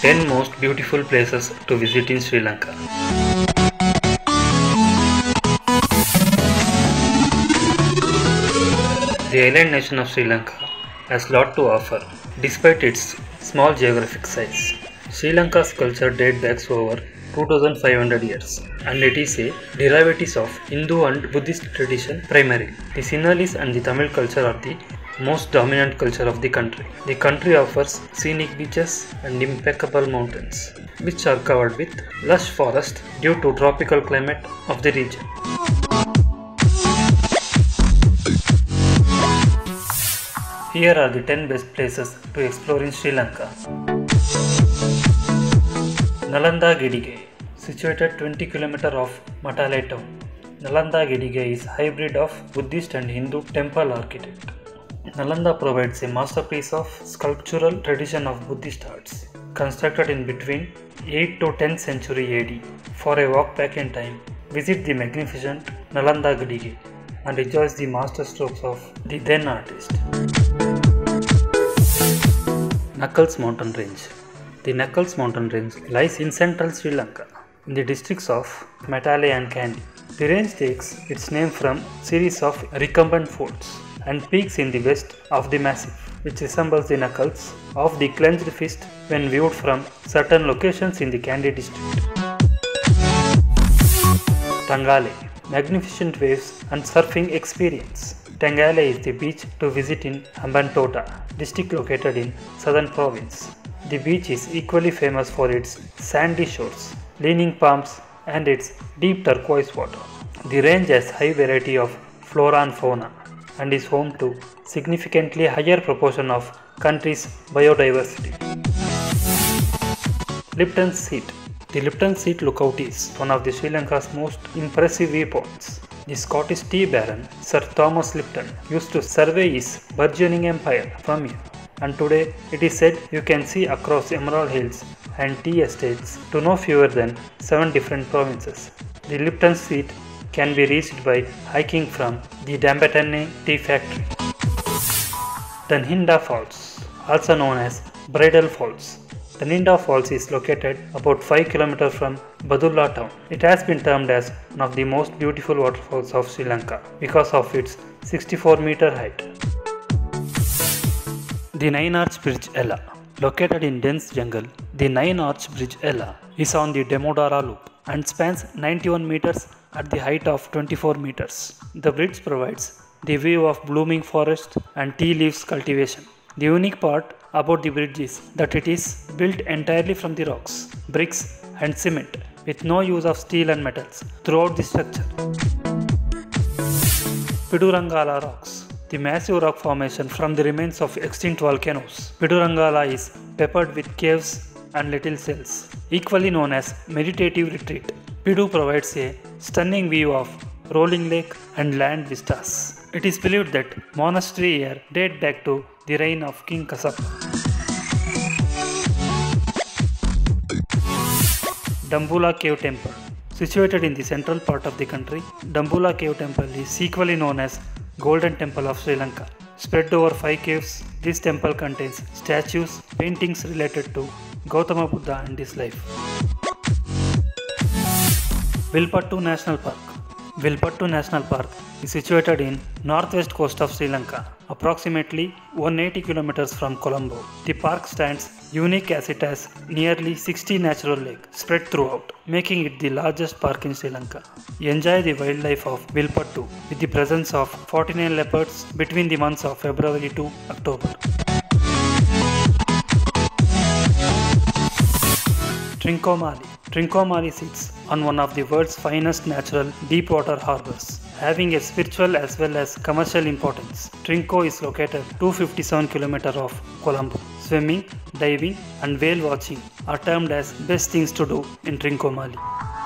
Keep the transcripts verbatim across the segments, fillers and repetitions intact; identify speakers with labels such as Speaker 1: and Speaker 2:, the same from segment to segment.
Speaker 1: ten most beautiful places to visit in Sri Lanka. The island nation of Sri Lanka has lot to offer despite its small geographic size. Sri Lanka's culture dates back over two thousand five hundred years, and it is a derivative of Hindu and Buddhist tradition primarily. The Sinhalese and the Tamil culture are the most dominant culture of the country. The country offers scenic beaches and impeccable mountains, which are covered with lush forest due to tropical climate of the region. Here are the ten best places to explore in Sri Lanka. Nalanda Gedige, situated twenty kilometers off Matale town. Nalanda Gedige is a hybrid of Buddhist and Hindu temple architecture. Nalanda provides a masterpiece of sculptural tradition of Buddhist arts, constructed in between eighth to tenth century A D. For a walk back in time, visit the magnificent Nalanda Gedige and enjoy the masterstrokes of the then artist. Knuckles Mountain Range. The Knuckles Mountain Range lies in central Sri Lanka, in the districts of Matale and Kandy. The range takes its name from a series of recumbent folds and peaks in the west of the massif, which resembles the knuckles of the clenched fist when viewed from certain locations in the Kandy district. Tangale. Magnificent waves and surfing experience. Tangale is the beach to visit in Hambantota district located in southern province. The beach is equally famous for its sandy shores, leaning palms and its deep turquoise water. The range has high variety of flora and fauna and is home to significantly higher proportion of country's biodiversity. Lipton's Seat. The Lipton Seat lookout is one of the Sri Lanka's most impressive viewpoints. The Scottish tea baron Sir Thomas Lipton used to survey his burgeoning empire from here, and today it is said you can see across Emerald Hills and tea estates to no fewer than seven different provinces. The Lipton Seat can be reached by hiking from the Dambatane Tea Factory. Tanhinda Falls, also known as Bridal Falls. Tanhinda Falls is located about five kilometers from Badulla town. It has been termed as one of the most beautiful waterfalls of Sri Lanka because of its sixty-four meter height. The Nine Arch Bridge Ella. Located in dense jungle, the Nine Arch Bridge Ella is on the Demodara loop and spans ninety-one meters at the height of twenty-four meters. The bridge provides the view of blooming forest and tea leaves cultivation. The unique part about the bridge is that it is built entirely from the rocks, bricks and cement with no use of steel and metals throughout the structure. Pidurangala Rocks. The massive rock formation from the remains of extinct volcanoes. Pidurangala is peppered with caves and little cells, equally known as meditative retreat. Pidu provides a stunning view of rolling lake and land vistas. It is believed that monastery here date back to the reign of King Kasapa. Dambula Cave Temple. Situated in the central part of the country, Dambula Cave Temple is equally known as Golden Temple of Sri Lanka. Spread over five caves, this temple contains statues, paintings related to Gautama Buddha and his life. Vilpattu National Park. Vilpattu National Park is situated in northwest coast of Sri Lanka, approximately one hundred eighty kilometers from Colombo. The park stands unique as it has nearly sixty natural lakes spread throughout, making it the largest park in Sri Lanka. Enjoy the wildlife of Vilpattu with the presence of forty-nine leopards between the months of February to October. Trincomalee. Trincomalee sits on one of the world's finest natural deep-water harbors, having a spiritual as well as commercial importance. Trinco is located two hundred fifty-seven kilometers off Colombo. Swimming, diving and whale watching are termed as best things to do in Trincomalee.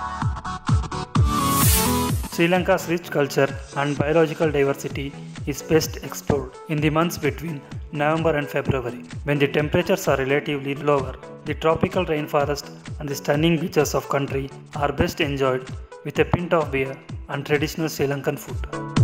Speaker 1: Sri Lanka's rich culture and biological diversity is best explored in the months between November and February, when the temperatures are relatively lower. The tropical rainforest and the stunning beaches of country are best enjoyed with a pint of beer and traditional Sri Lankan food.